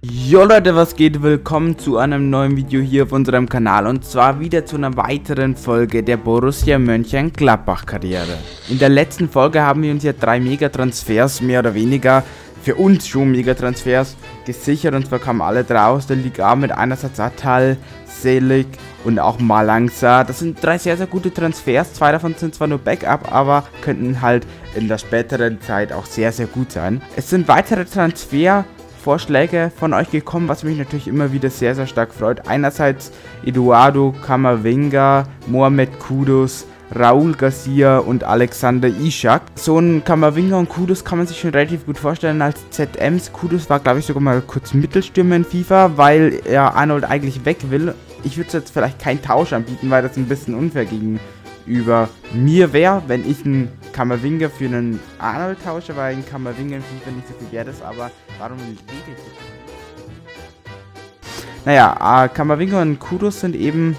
Jo Leute, was geht? Willkommen zu einem neuen Video hier auf unserem Kanal und zwar wieder zu einer weiteren Folge der Borussia Mönchengladbach Karriere. In der letzten Folge haben wir uns ja 3 Megatransfers, mehr oder weniger, für uns schon Megatransfers, gesichert und zwar kamen alle 3 aus der Liga A mit einerseits Atal, Selig und auch Malangsa. Das sind 3 sehr, sehr gute Transfers, 2 davon sind zwar nur Backup, aber könnten halt in der späteren Zeit auch sehr, sehr gut sein. Es sind weitere Vorschläge von euch gekommen, was mich natürlich immer wieder sehr, sehr stark freut. Einerseits Eduardo Camavinga, Mohamed Kudus, Raúl García und Alexander Isak. So ein Camavinga und Kudus kann man sich schon relativ gut vorstellen als ZMs. Kudus war, glaube ich, sogar mal kurz Mittelstürmer in FIFA, weil er Arnold eigentlich weg will. Ich würde jetzt vielleicht keinen Tausch anbieten, weil das ein bisschen unfair gegenüber mir wäre, wenn ich einen Camavinga für einen Arnold tausche, weil ein Camavinga in FIFA nicht so viel wert ist, aber warum regelt sich? Naja, Camavinga und Kudus sind eben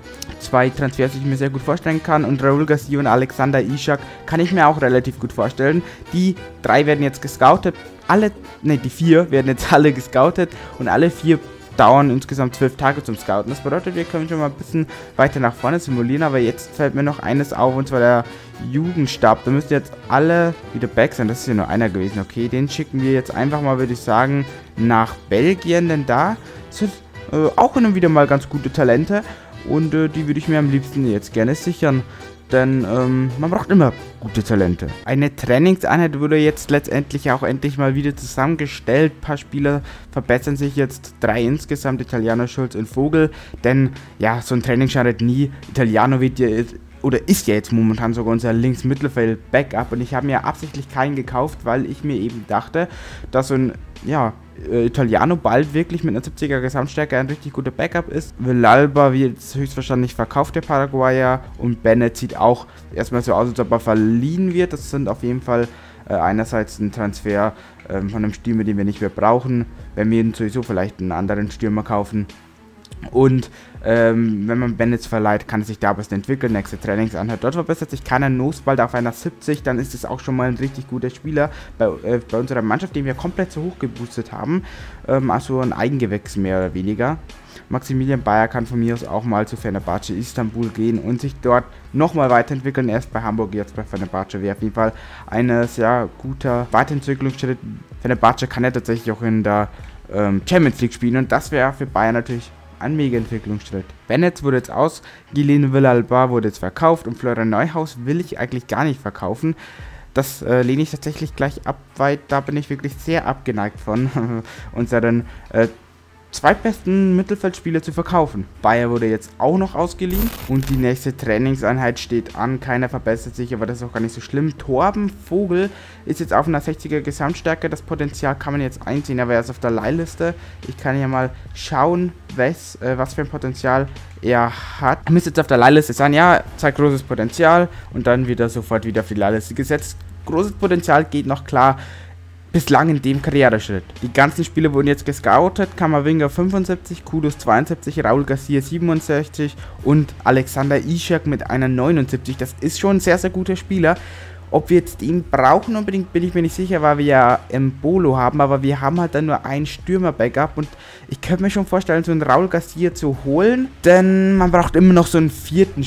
2 Transfers, die ich mir sehr gut vorstellen kann, und Raúl García und Alexander Isak kann ich mir auch relativ gut vorstellen. Die 3 werden jetzt gescoutet, die 4 werden jetzt alle gescoutet und alle 4 dauern insgesamt 12 Tage zum Scouten. Das bedeutet, wir können schon mal ein bisschen weiter nach vorne simulieren, aber jetzt fällt mir noch eines auf, und zwar der Jugendstab. Da müsst ihr jetzt alle wieder back sein. Das ist ja nur einer gewesen. Okay, den schicken wir jetzt einfach mal, würde ich sagen, nach Belgien, denn da sind auch hin und wieder mal ganz gute Talente und die würde ich mir am liebsten jetzt gerne sichern. Denn man braucht immer gute Talente. Eine Trainingseinheit wurde jetzt letztendlich auch endlich mal wieder zusammengestellt. Ein paar Spieler verbessern sich jetzt, 3 insgesamt, Italiano, Schulz und Vogel. Denn ja, so ein Training schadet nie. Italiano wird ja ist ja jetzt momentan sogar unser Links-Mittelfeld-Backup. Und ich habe mir absichtlich keinen gekauft, weil ich mir eben dachte, dass so ein, Italiano bald wirklich mit einer 70er Gesamtstärke ein richtig guter Backup ist. Villalba wird höchstwahrscheinlich verkauft, der Paraguayer, und Bennett sieht auch erstmal so aus, als ob er verliehen wird. Das sind auf jeden Fall einerseits ein Transfer von einem Stürmer, den wir nicht mehr brauchen, wenn wir sowieso vielleicht einen anderen Stürmer kaufen. Und wenn man Bennett verleiht, kann es sich da ein bisschen entwickeln. Nächste Trainingseinheit. Dort verbessert sich keiner Nosbald auf einer 70. Dann ist es auch schon mal ein richtig guter Spieler bei unserer Mannschaft, den wir komplett so hoch geboostet haben. Also ein Eigengewächs mehr oder weniger. Maximilian Bayer kann von mir aus auch mal zu Fenerbahce Istanbul gehen und sich dort nochmal weiterentwickeln. Erst bei Hamburg, jetzt bei Fenerbahce wäre auf jeden Fall ein sehr guter Weiterentwicklungsschritt. Fenerbahce kann ja tatsächlich auch in der Champions League spielen und das wäre für Bayern natürlich ein Mega-Entwicklungsschritt. Bennett wurde jetzt ausgeliehen, Villalba wurde jetzt verkauft und Florian Neuhaus will ich eigentlich gar nicht verkaufen. Das lehne ich tatsächlich gleich ab, weil da bin ich wirklich sehr abgeneigt von, unseren zweitbesten Mittelfeldspieler zu verkaufen. Bayer wurde jetzt auch noch ausgeliehen und die nächste Trainingseinheit steht an. Keiner verbessert sich, aber das ist auch gar nicht so schlimm. Torben Vogel ist jetzt auf einer 60er Gesamtstärke. Das Potenzial kann man jetzt einsehen, aber er ist auf der Leihliste. Ich kann ja mal schauen, was für ein Potenzial er hat. Müsste jetzt auf der Leihliste sein. Ja, zeigt großes Potenzial und dann wird er sofort wieder auf die Leihliste gesetzt. Großes Potenzial geht noch klar. Bislang in dem Karriereschritt. Die ganzen Spiele wurden jetzt gescoutet. Camavinga 75, Kudus 72, Raúl García 67 und Alexander Isak mit einer 79. Das ist schon ein sehr, sehr guter Spieler. Ob wir jetzt ihn brauchen unbedingt, bin ich mir nicht sicher, weil wir ja Embolo haben, aber wir haben halt dann nur ein Stürmer-Backup und ich könnte mir schon vorstellen, so einen Raúl García zu holen, denn man braucht immer noch so einen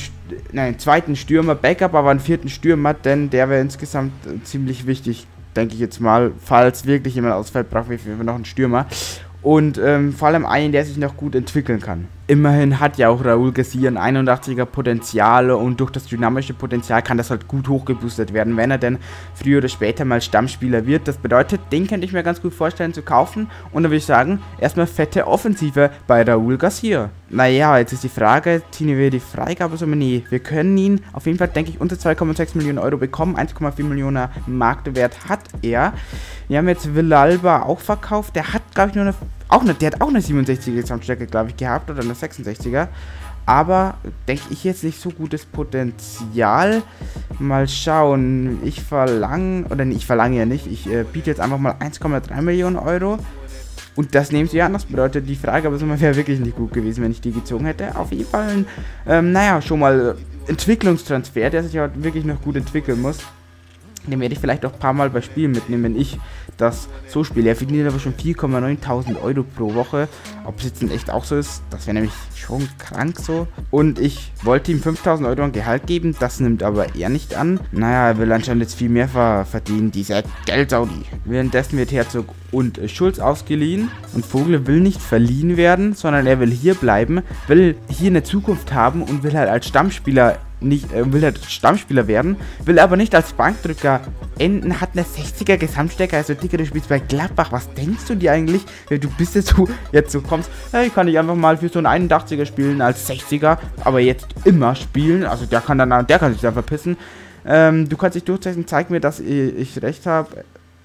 zweiten Stürmer-Backup, aber einen 4. Stürmer, denn der wäre insgesamt ziemlich wichtig. Denke ich jetzt mal, falls wirklich jemand ausfällt, brauchen wir noch einen Stürmer. Und vor allem einen, der sich noch gut entwickeln kann. Immerhin hat ja auch Raúl García ein 81er Potenzial und durch das dynamische Potenzial kann das halt gut hochgeboostet werden, wenn er denn früher oder später mal Stammspieler wird. Das bedeutet, den könnte ich mir ganz gut vorstellen zu kaufen und dann würde ich sagen, erstmal fette Offensive bei Raúl García. Naja, jetzt ist die Frage, ziehen wir die Freigabe so? Nee, wir können ihn auf jeden Fall, denke ich, unter 2,6 Millionen Euro bekommen. 1,4 Millionen Marktwert hat er. Wir haben jetzt Villalba auch verkauft. Der hat, glaube ich, der hat auch eine 67er Gesamtstärke, glaube ich, gehabt oder eine 66er. Aber, denke ich, jetzt nicht so gutes Potenzial. Mal schauen. Ich verlange ja nicht. Ich biete jetzt einfach mal 1,3 Millionen Euro. Und das nehmen sie an. Das bedeutet, die Frage aber wäre wirklich nicht gut gewesen, wenn ich die gezogen hätte. Auf jeden Fall ein, schon mal Entwicklungstransfer, der sich ja wirklich noch gut entwickeln muss. Den werde ich vielleicht auch ein paar Mal bei Spielen mitnehmen, wenn ich das so spiele. Er verdient aber schon 4,9.000 € pro Woche. Ob es jetzt in echt auch so ist, das wäre nämlich schon krank so. Und ich wollte ihm 5.000 € an Gehalt geben, das nimmt aber er nicht an. Naja, er will anscheinend jetzt viel mehr verdienen, dieser Geldsaudi. Währenddessen wird Herzog und Schulz ausgeliehen und Vogel will nicht verliehen werden, sondern er will hier bleiben, will hier eine Zukunft haben und will halt als Stammspieler will halt Stammspieler werden, will aber nicht als Bankdrücker enden, hat eine 60er Gesamtstärke, also Digga, du spielst bei Gladbach, was denkst du dir eigentlich, du bist jetzt so kommst, hey, kann ich einfach mal für so einen 81er spielen als 60er, aber jetzt immer spielen, also der kann sich dann verpissen, du kannst dich durchsetzen, zeig mir, dass ich recht habe,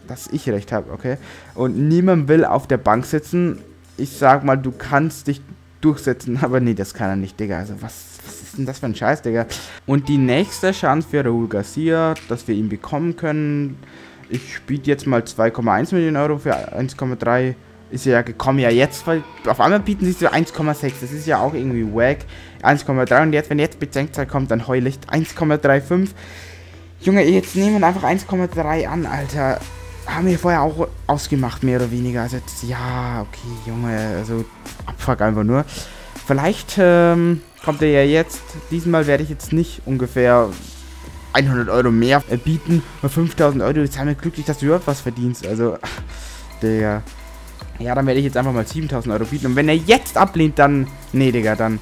okay, und niemand will auf der Bank sitzen, ich sag mal, du kannst dich durchsetzen, aber nee, das kann er nicht, Digga, also was ist denn das für ein Scheiß, Digga? Und die nächste Chance für Raúl García, dass wir ihn bekommen können, ich biete jetzt mal 2,1 Millionen Euro für 1,3, ist ja gekommen, ja jetzt, weil auf einmal bieten sie so 1,6, das ist ja auch irgendwie wack, 1,3 und jetzt, wenn jetzt Bedenkzeit kommt, dann heul ich 1,35, Junge, jetzt nehmen wir einfach 1,3 an, Alter. Haben wir vorher auch ausgemacht, mehr oder weniger. Also jetzt, ja, okay, Junge, also Abfuck einfach nur. Vielleicht kommt er ja jetzt. Diesmal werde ich jetzt nicht ungefähr 100 € mehr bieten. 5.000 €, jetzt haben wir glücklich, dass du überhaupt was verdienst. Also, Digga. Ja, dann werde ich jetzt einfach mal 7.000 € bieten. Und wenn er jetzt ablehnt, dann... Nee, Digga, dann...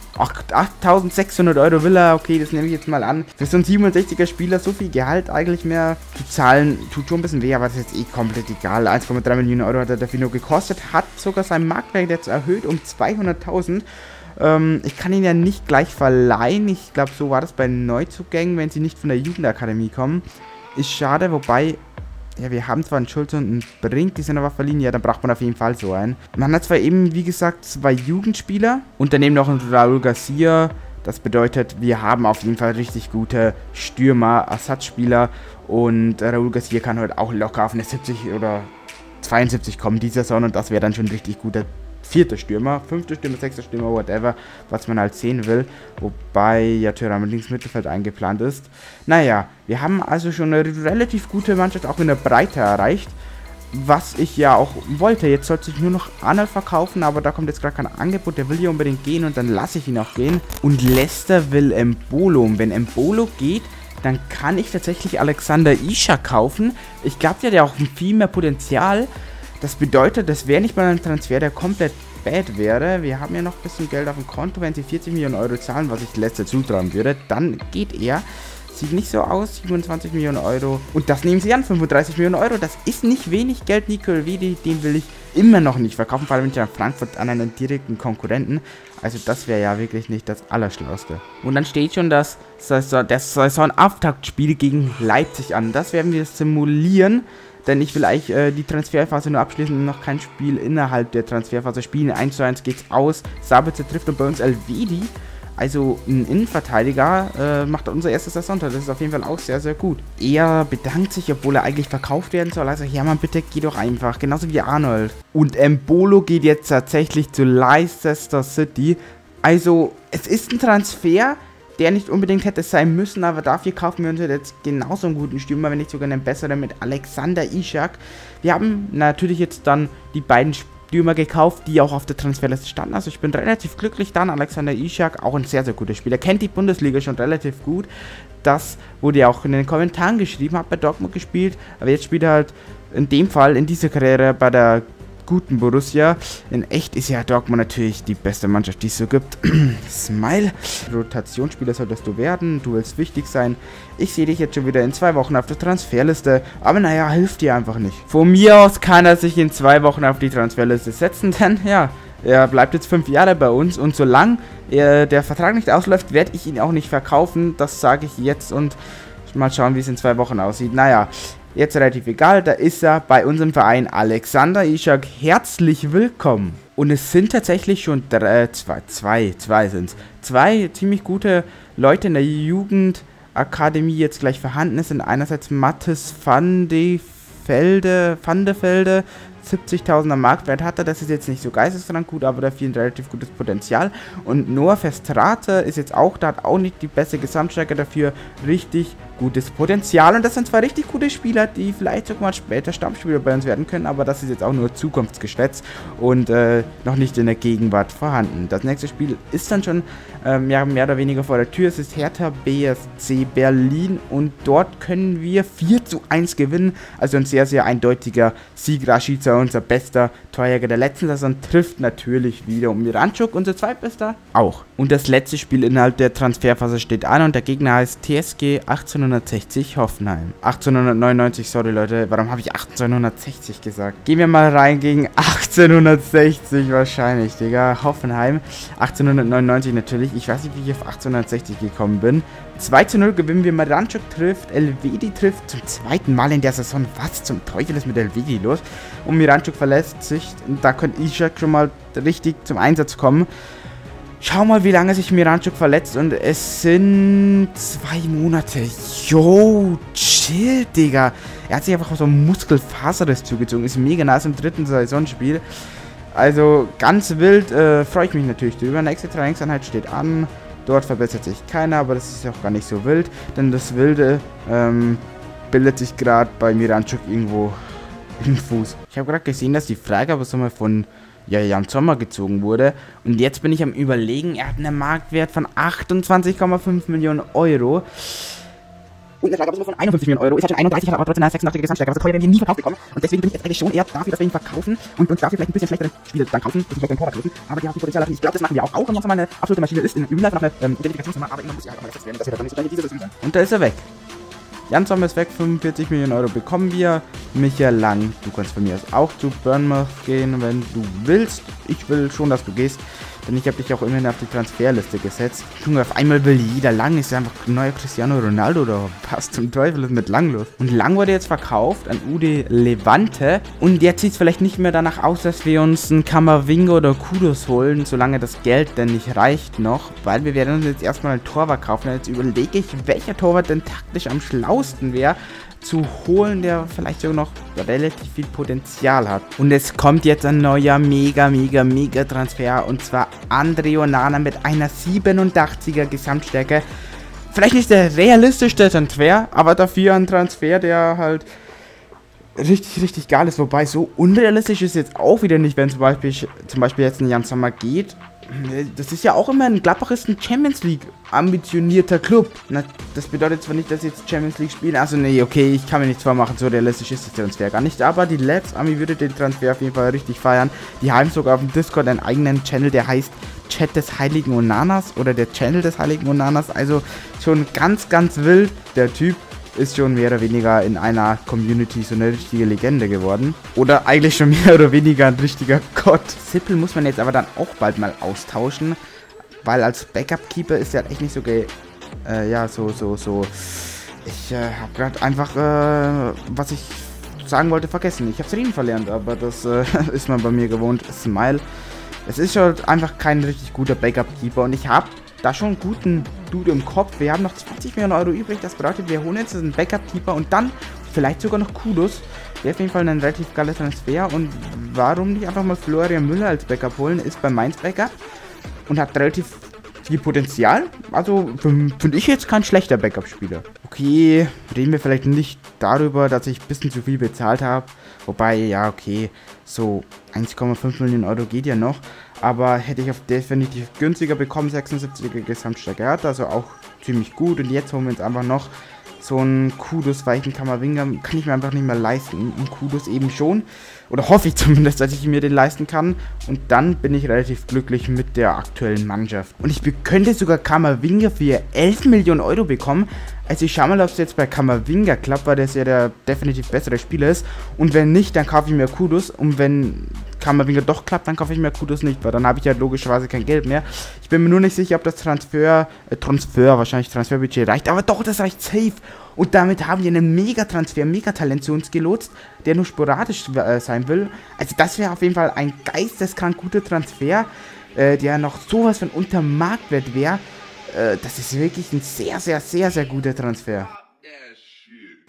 8.600 € will er. Okay, das nehme ich jetzt mal an. Für so einen 67er Spieler so viel Gehalt eigentlich mehr zu zahlen, tut schon ein bisschen weh, aber das ist jetzt eh komplett egal. 1,3 Millionen € hat er dafür nur gekostet. Hat sogar seinen Marktwert jetzt erhöht um 200.000. Ich kann ihn ja nicht gleich verleihen. Ich glaube, so war das bei Neuzugängen, wenn sie nicht von der Jugendakademie kommen. Ist schade, wobei... Ja, wir haben zwar einen Schulz und einen Brink, die sind aber verliehen. Ja, dann braucht man auf jeden Fall so einen. Man hat zwar eben, wie gesagt, 2 Jugendspieler und daneben noch einen Raúl García. Das bedeutet, wir haben auf jeden Fall richtig gute Stürmer, Ersatzspieler. Und Raúl García kann heute auch locker auf eine 70 oder 72 kommen diese Saison. Und das wäre dann schon ein richtig guter 4. Stürmer, 5. Stürmer, 6. Stürmer, whatever, was man halt sehen will. Wobei ja Thuram links Mittelfeld eingeplant ist. Naja, wir haben also schon eine relativ gute Mannschaft auch in der Breite erreicht. Was ich ja auch wollte. Jetzt sollte ich nur noch Arnold verkaufen, aber da kommt jetzt gerade kein Angebot. Der will hier unbedingt gehen und dann lasse ich ihn auch gehen. Und Leicester will Embolo. Und wenn Embolo geht, dann kann ich tatsächlich Alexander Isak kaufen. Ich glaube, der hat ja auch viel mehr Potenzial. Das bedeutet, das wäre nicht mal ein Transfer, der komplett bad wäre. Wir haben ja noch ein bisschen Geld auf dem Konto. Wenn sie 40 Millionen € zahlen, was ich Leicester zutrauen würde, dann geht er. Sieht nicht so aus, 27 Millionen €. Und das nehmen sie an, 35 Millionen €. Das ist nicht wenig Geld. Nico Elvedi, den will ich immer noch nicht verkaufen. Vor allem nicht an Frankfurt, an einen direkten Konkurrenten. Also das wäre ja wirklich nicht das Allerschlauste. Und dann steht schon das Saisonauftaktspiel gegen Leipzig an. Das werden wir simulieren. Denn ich will eigentlich die Transferphase nur abschließen und noch kein Spiel innerhalb der Transferphase spielen. 1:1 geht's aus. Sabitzer trifft und bei uns Elvedi. Also ein Innenverteidiger macht unser erstes Saisontor. Das ist auf jeden Fall auch sehr, sehr gut. Er bedankt sich, obwohl er eigentlich verkauft werden soll. Also, ja Mann, bitte geh doch einfach. Genauso wie Arnold. Und Embolo geht jetzt tatsächlich zu Leicester City. Also, es ist ein Transfer, der nicht unbedingt hätte sein müssen, aber dafür kaufen wir uns jetzt genauso einen guten Stürmer, wenn nicht sogar einen besseren mit Alexander Isak. Wir haben natürlich jetzt dann die beiden Stürmer gekauft, die auch auf der Transferliste standen. Also ich bin relativ glücklich dann. Alexander Isak, auch ein sehr, sehr guter Spieler. Kennt die Bundesliga schon relativ gut. Das wurde ja auch in den Kommentaren geschrieben, hat bei Dortmund gespielt, aber jetzt spielt er halt in dem Fall, in dieser Karriere bei der guten Borussia. In echt ist ja Dortmund natürlich die beste Mannschaft, die es so gibt. Smile. Rotationsspieler solltest du werden. Du willst wichtig sein. Ich sehe dich jetzt schon wieder in 2 Wochen auf der Transferliste. Aber naja, hilft dir einfach nicht. Von mir aus kann er sich in 2 Wochen auf die Transferliste setzen, denn ja, er bleibt jetzt 5 Jahre bei uns. Und solange der Vertrag nicht ausläuft, werde ich ihn auch nicht verkaufen. Das sage ich jetzt und mal schauen, wie es in 2 Wochen aussieht. Naja, jetzt relativ egal, da ist er bei unserem Verein Alexander Isak. Herzlich willkommen. Und es sind tatsächlich schon zwei ziemlich gute Leute in der Jugendakademie jetzt gleich vorhanden. Es sind einerseits Mathis van de Velde 70.000er Marktwert hat er. Das ist jetzt nicht so geisteskrank gut, aber dafür ein relativ gutes Potenzial. Und Noah Verstrate ist jetzt auch, da hat auch nicht die beste Gesamtstärke, dafür richtig gutes Potenzial. Und das sind zwei richtig gute Spieler, die vielleicht sogar mal später Stammspieler bei uns werden können, aber das ist jetzt auch nur Zukunftsgeschwätz und noch nicht in der Gegenwart vorhanden. Das nächste Spiel ist dann schon mehr oder weniger vor der Tür. Es ist Hertha BSC Berlin und dort können wir 4:1 gewinnen. Also ein sehr, sehr eindeutiger Sieg. Rashica, unser bester Torjäger der letzten Saison, trifft natürlich wieder. Und Miranchuk, unser zweitbester, auch. Und das letzte Spiel innerhalb der Transferphase steht an und der Gegner heißt TSG 1860 Hoffenheim. 1899, sorry Leute, warum habe ich 1860 gesagt? Gehen wir mal rein gegen 1860 wahrscheinlich, Digga. Hoffenheim, 1899 natürlich. Ich weiß nicht, wie ich auf 1860 gekommen bin. 2:0 gewinnen wir. Miranchuk trifft, Elvedi trifft zum zweiten Mal in der Saison. Was zum Teufel ist mit Elvedi los? Und Miranchuk verlässt sich. Und da könnte Ishak schon mal richtig zum Einsatz kommen. Schau mal, wie lange sich Miranchuk verletzt. Und es sind 2 Monate. Yo, chill, Digga. Er hat sich einfach so einen Muskelfaserriss zugezogen. Ist mega nice im 3. Saisonspiel. Also ganz wild, freue ich mich natürlich drüber. Nächste Trainingseinheit steht an. Dort verbessert sich keiner, aber das ist ja auch gar nicht so wild. Denn das Wilde bildet sich gerade bei Miranchuk irgendwo im Fuß. Ich habe gerade gesehen, dass die Freigabesumme von Jan Sommer gezogen wurde. Und jetzt bin ich am Überlegen, er hat einen Marktwert von 28,5 Millionen Euro. Und eine Freigabesumme von 51 Millionen Euro. Ist halt schon 31, hat aber trotzdem eine 86er Gesamtstärke. Also teuer werden wir nie verkauft bekommen. Und deswegen bin ich jetzt eigentlich schon eher dafür, dass wir ihn verkaufen und uns dafür vielleicht ein bisschen schlechtere Spiele dann kaufen, dass wir den Torwart lösen. Aber die haben Potenzial. Ich glaube, das machen wir auch. Und was mal eine absolute Maschine ist, in Real Life nach einer Identifikationsnummer, aber immer muss ja halt mal gesetzt werden, dass wir dann nicht so diese Saison sind. Und da ist er weg. Jan Sommer ist weg, 45 Millionen Euro bekommen wir. Michael Lang, du kannst von mir aus auch zu Bournemouth gehen, wenn du willst. Ich will schon, dass du gehst, denn ich habe dich auch immerhin auf die Transferliste gesetzt. Junge, auf einmal will jeder Lang, ist ja einfach ein neuer Cristiano Ronaldo oder was zum Teufel ist mit Lang los? Und Lang wurde jetzt verkauft an UD Levante und jetzt sieht es vielleicht nicht mehr danach aus, dass wir uns einen Camavinga oder Kudus holen, solange das Geld denn nicht reicht noch, weil wir werden uns jetzt erstmal einen Torwart kaufen. Und jetzt überlege ich, welcher Torwart denn taktisch am schlausten wäre zu holen, der vielleicht sogar noch relativ viel Potenzial hat. Und es kommt jetzt ein neuer mega Transfer und zwar Andre Onana mit einer 87er Gesamtstärke. Vielleicht nicht der realistischste Transfer, aber dafür ein Transfer, der halt richtig geil ist. Wobei so unrealistisch ist jetzt auch wieder nicht, wenn zum Beispiel jetzt ein Jan Sommer geht. Das ist ja auch immer ein Gladbach ist ein Champions League ambitionierter Club. Na, das bedeutet zwar nicht, dass sie jetzt Champions League spielen. Also nee, okay, ich kann mir nichts vormachen, so realistisch ist der Transfer gar nicht. Aber die Labs Army würde den Transfer auf jeden Fall richtig feiern. Die haben sogar auf dem Discord einen eigenen Channel, der heißt Chat des Heiligen Onanas oder der Channel des Heiligen Onanas. Also schon ganz wild, der Typ. Ist schon mehr oder weniger in einer Community so eine richtige Legende geworden. Oder eigentlich schon mehr oder weniger ein richtiger Gott. Sippel muss man jetzt aber dann auch bald mal austauschen. Weil als Backup-Keeper ist er echt nicht so ja, so. Ich habe gerade einfach, was ich sagen wollte, vergessen. Ich habe Serin verlernt, aber das ist man bei mir gewohnt. Smile. Es ist schon einfach kein richtig guter Backup-Keeper und ich habe da schon einen guten Dude im Kopf. Wir haben noch 20 Millionen Euro übrig. Das bedeutet, wir holen jetzt einen Backup-Keeper und dann vielleicht sogar noch Kudus. Wäre auf jeden Fall ein relativ geiler Transfer. Und warum nicht einfach mal Florian Müller als Backup holen? Ist bei Mainz Backup und hat relativ viel Potenzial. Also finde ich jetzt kein schlechter Backup-Spieler. Okay, reden wir vielleicht nicht darüber, dass ich ein bisschen zu viel bezahlt habe. Wobei, ja, okay, so 1,5 Millionen Euro geht ja noch. Aber hätte ich auf definitiv günstiger bekommen, 76er Gesamtstärke. Er hat also auch ziemlich gut. Und jetzt holen wir uns einfach noch so einen Kudus, weil ich einen Camavinga kann ich mir einfach nicht mehr leisten. Und Kudus eben schon. Oder hoffe ich zumindest, dass ich mir den leisten kann. Und dann bin ich relativ glücklich mit der aktuellen Mannschaft. Und ich könnte sogar Camavinga für 11 Millionen Euro bekommen. Also ich schau mal, ob es jetzt bei Camavinga klappt, weil das ja der definitiv bessere Spieler ist. Und wenn nicht, dann kaufe ich mir Kudus. Und wenn Camavinga doch klappt, dann kaufe ich mir Kudus nicht, weil dann habe ich ja logischerweise kein Geld mehr. Ich bin mir nur nicht sicher, ob das Transferbudget reicht. Aber doch, das reicht safe. Und damit haben wir einen Mega-Transfer, Mega-Talent zu uns gelotst, der nur sporadisch sein will. Also das wäre auf jeden Fall ein geisteskrank guter Transfer, der noch sowas von unter Marktwert wäre. Das ist wirklich ein sehr guter Transfer.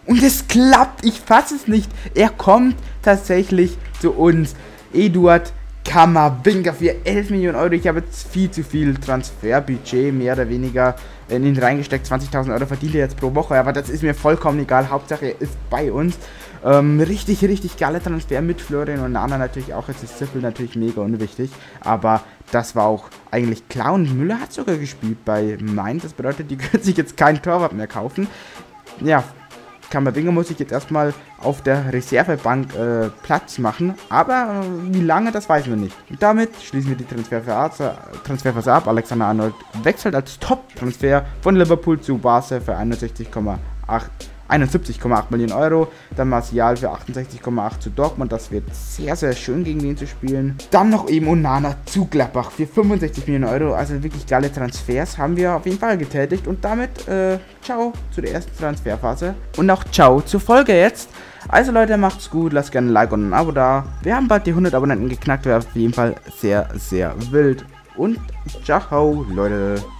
Und es klappt, ich fasse es nicht. Er kommt tatsächlich zu uns. Eduard Camavinga für 11 Millionen Euro. Ich habe jetzt viel zu viel Transferbudget, mehr oder weniger, in ihn reingesteckt. 20.000 Euro verdient er jetzt pro Woche, aber das ist mir vollkommen egal. Hauptsache er ist bei uns. Richtig, richtig geiler Transfer mit Florian und Nana natürlich auch. Jetzt ist Zippel natürlich mega unwichtig, aber das war auch eigentlich klar. Und Müller hat sogar gespielt bei Mainz. Das bedeutet, die können sich jetzt kein Torwart mehr kaufen. Ja, Camavinga muss ich jetzt erstmal auf der Reservebank Platz machen, aber wie lange, das weiß man nicht. Und damit schließen wir die Transferphase ab. Alexander Arnold wechselt als Top-Transfer von Liverpool zu Barca für 71,8 Millionen Euro. Dann Martial für 68,8 zu Dortmund. Das wird sehr, sehr schön gegen den zu spielen. Dann noch eben Onana zu Gladbach für 65 Millionen Euro. Also wirklich geile Transfers haben wir auf jeden Fall getätigt. Und damit ciao zu der ersten Transferphase. Und auch ciao zur Folge jetzt. Also Leute, macht's gut. Lasst gerne ein Like und ein Abo da. Wir haben bald die 100 Abonnenten geknackt. Wäre auf jeden Fall sehr, sehr wild. Und ciao, Leute.